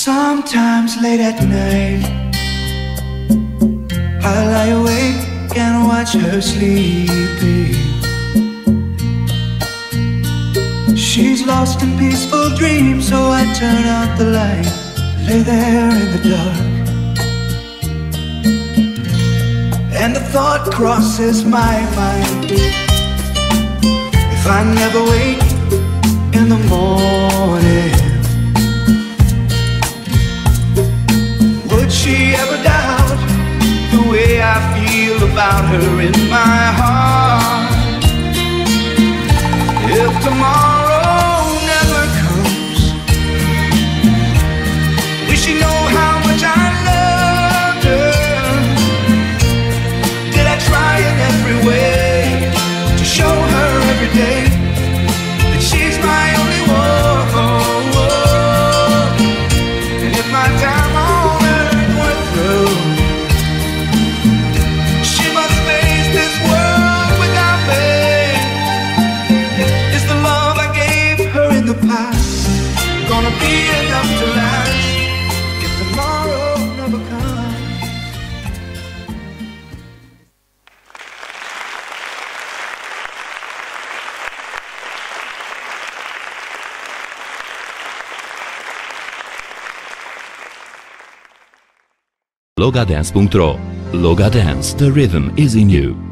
Sometimes late at night I lie awake and watch her sleeping. She's lost in peaceful dreams, so I turn out the light, lay there in the dark, and the thought crosses my mind: if I never wake in the morning, would she ever doubt the way I feel about her in my heart? If tomorrow never comes, will she know how much I loved her? Did I try in every way to show her every day that she's my only one? And if my time on earth were through, she must face this world without me. Is the love I gave her in the past gonna be enough to last if tomorrow never comes? Logadance.ro. Loga Dance, the rhythm is in you.